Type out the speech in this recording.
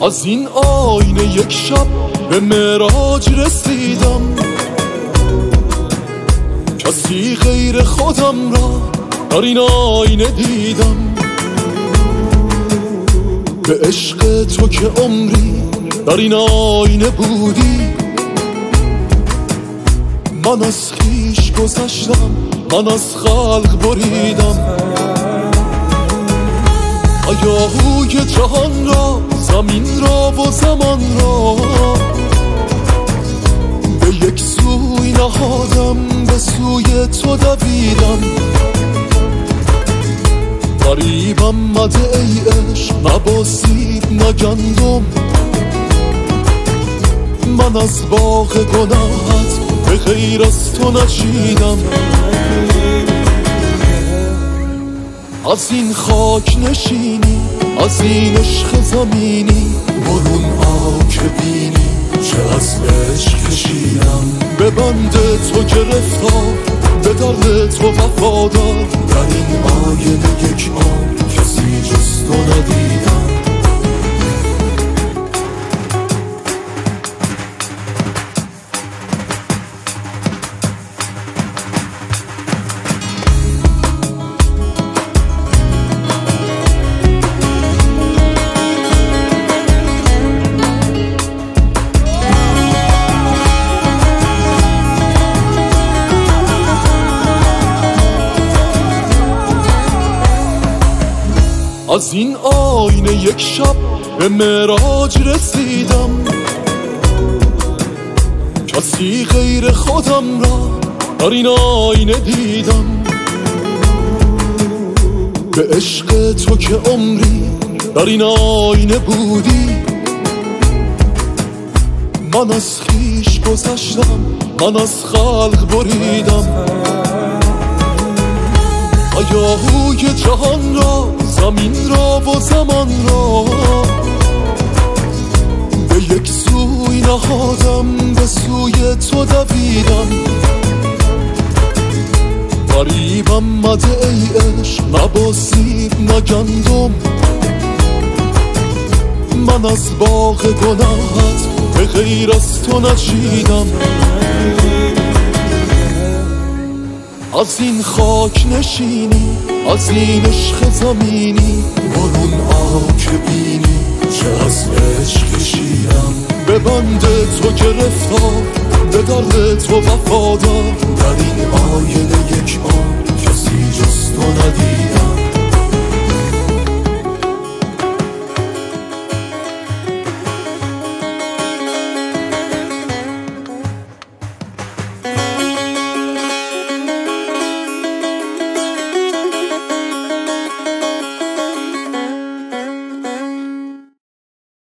از این آینه یک شب به معراج رسیدم، کسی غیر خودم را در این آینه دیدم. به عشق تو که عمری در این آینه بودی، من از خویش گذشتم، من از خلق بریدم. هیاهوی جهان را، زمین را و زمان را به یک سوی نهادم، به سوی تو دویدم. غریبم مده ای عشق، نه با سیب نه گندم، من از باغ گناهت به غیر از تو نچیدم. از این خاک نشینی، از این عشق زمینی، برون آ که بینی چه از عشق کشیدم. به بند تو گرفتار، به درد تو وفادار، در این آینه یک آن کسی جز تو ندیدم. از این آینه یک شب به معراج رسیدم، کسی غیر خودم را در این آینه دیدم. به عشق تو که عمری در این آینه بودی، من از خویش گذشتم، من از خلق بریدم. هیاهوی جهان را، زمین را و زمان را به یک سوی نهادم، به سوی تو دویدم. غریبم مده ای عشق، نه با سیب نه گندم، من از باغ گناهت به غیر از تو نچیدم. از این خاک نشینی، از این عشق زمینی، برون آ که بینی چه از عشق کشیدم. به بند تو گرفتار، به درد تو وفادار، در این آینه یک آن کسی جز تو ندیدم.